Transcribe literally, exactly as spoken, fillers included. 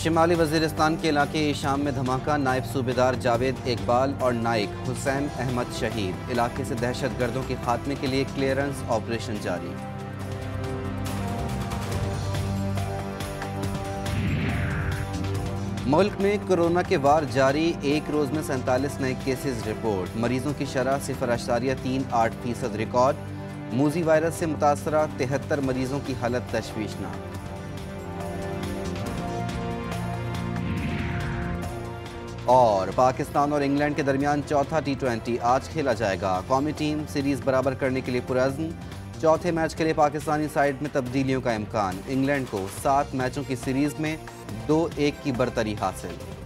शिमाली वजीरिस्तान के इलाके शाम में धमाका, नायब सूबेदार जावेद इकबाल और नाइक हुसैन अहमद शहीद। इलाके से दहशत गर्दों के खात्मे के लिए क्लियरेंस ऑपरेशन जारी। मुल्क में कोरोना के वार जारी, एक रोज में सैंतालीस नए केसेस रिपोर्ट। मरीजों की शरह सिफर अशारिया तीन आठ फीसद रिकॉर्ड। मूजी वायरस से मुतासरा तिहत्तर मरीजों की हालत तशवीशनाक। और पाकिस्तान और इंग्लैंड के दरमियान चौथा टी ट्वेंटी आज खेला जाएगा। कौमी टीम सीरीज बराबर करने के लिए पुरअज़्म। चौथे मैच के लिए पाकिस्तानी साइड में तब्दीलियों का इम्कान। इंग्लैंड को सात मैचों की सीरीज में दो एक की बरतरी हासिल।